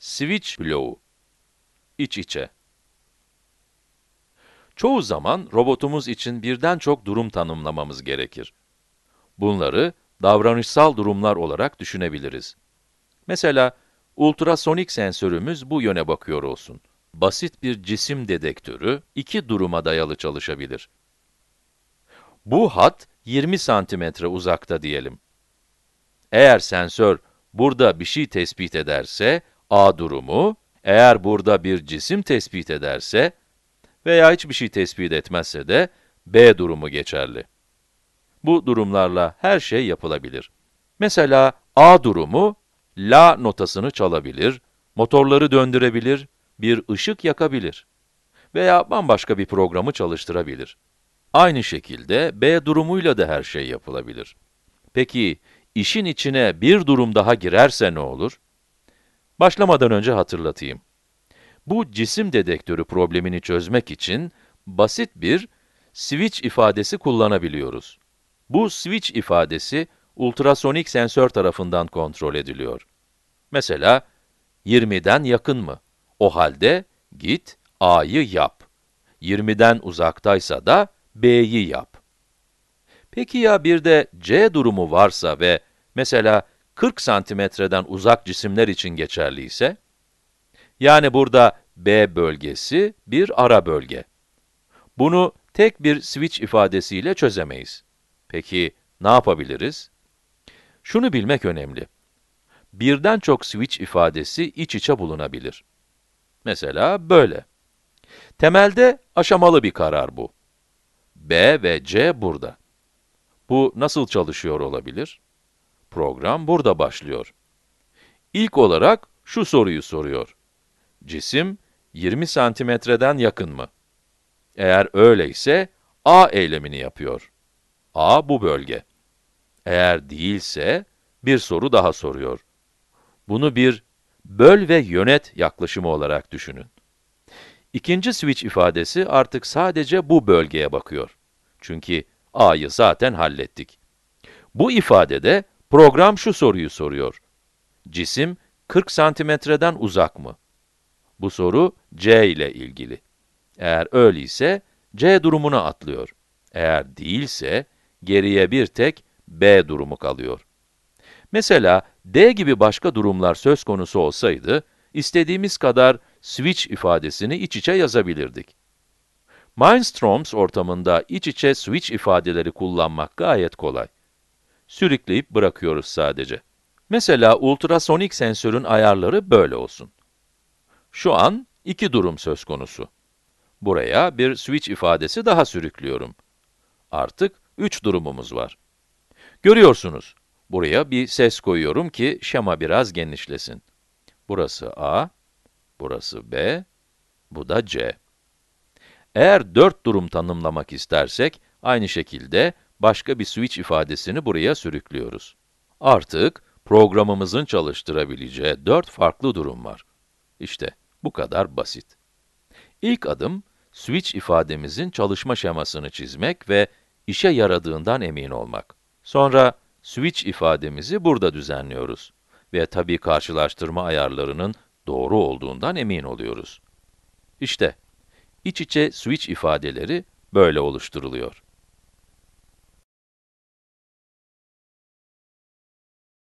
switch bloğu, iç içe. Çoğu zaman robotumuz için birden çok durum tanımlamamız gerekir. Bunları davranışsal durumlar olarak düşünebiliriz. Mesela, ultrasonik sensörümüz bu yöne bakıyor olsun. Basit bir cisim dedektörü iki duruma dayalı çalışabilir. Bu hat 20 santimetre uzakta diyelim. Eğer sensör burada bir şey tespit ederse, A durumu, eğer burada bir cisim tespit ederse veya hiçbir şey tespit etmezse de B durumu geçerli. Bu durumlarla her şey yapılabilir. Mesela A durumu, La notasını çalabilir, motorları döndürebilir, bir ışık yakabilir veya bambaşka bir programı çalıştırabilir. Aynı şekilde B durumuyla da her şey yapılabilir. Peki, işin içine bir durum daha girerse ne olur? Başlamadan önce hatırlatayım. Bu cisim dedektörü problemini çözmek için basit bir switch ifadesi kullanabiliyoruz. Bu switch ifadesi ultrasonik sensör tarafından kontrol ediliyor. Mesela 20'den yakın mı? O halde git A'yı yap. 20'den uzaktaysa da B'yi yap. Peki ya bir de C durumu varsa ve mesela 40 santimetreden uzak cisimler için geçerliyse? Yani burada B bölgesi bir ara bölge. Bunu tek bir switch ifadesiyle çözemeyiz. Peki ne yapabiliriz? Şunu bilmek önemli. Birden çok switch ifadesi iç içe bulunabilir. Mesela böyle. Temelde aşamalı bir karar bu. B ve C burada. Bu nasıl çalışıyor olabilir? Program burada başlıyor. İlk olarak şu soruyu soruyor. Cisim 20 santimetreden yakın mı? Eğer öyleyse A eylemini yapıyor. A bu bölge. Eğer değilse bir soru daha soruyor. Bunu bir böl ve yönet yaklaşımı olarak düşünün. İkinci switch ifadesi artık sadece bu bölgeye bakıyor. Çünkü A'yı zaten hallettik. Bu ifadede program şu soruyu soruyor. Cisim 40 santimetreden uzak mı? Bu soru C ile ilgili. Eğer öyleyse C durumuna atlıyor. Eğer değilse geriye bir tek B durumu kalıyor. Mesela D gibi başka durumlar söz konusu olsaydı, istediğimiz kadar switch ifadesini iç içe yazabilirdik. Mindstorms ortamında iç içe switch ifadeleri kullanmak gayet kolay. Sürükleyip bırakıyoruz sadece. Mesela ultrasonik sensörün ayarları böyle olsun. Şu an iki durum söz konusu. Buraya bir switch ifadesi daha sürüklüyorum. Artık 3 durumumuz var. Görüyorsunuz, buraya bir ses koyuyorum ki şema biraz genişlesin. Burası A, burası B, bu da C. Eğer 4 durum tanımlamak istersek, aynı şekilde başka bir switch ifadesini buraya sürüklüyoruz. Artık programımızın çalıştırabileceği 4 farklı durum var. İşte bu kadar basit. İlk adım, switch ifademizin çalışma şemasını çizmek ve işe yaradığından emin olmak. Sonra, switch ifademizi burada düzenliyoruz. Ve tabii karşılaştırma ayarlarının doğru olduğundan emin oluyoruz. İşte, iç içe switch ifadeleri böyle oluşturuluyor.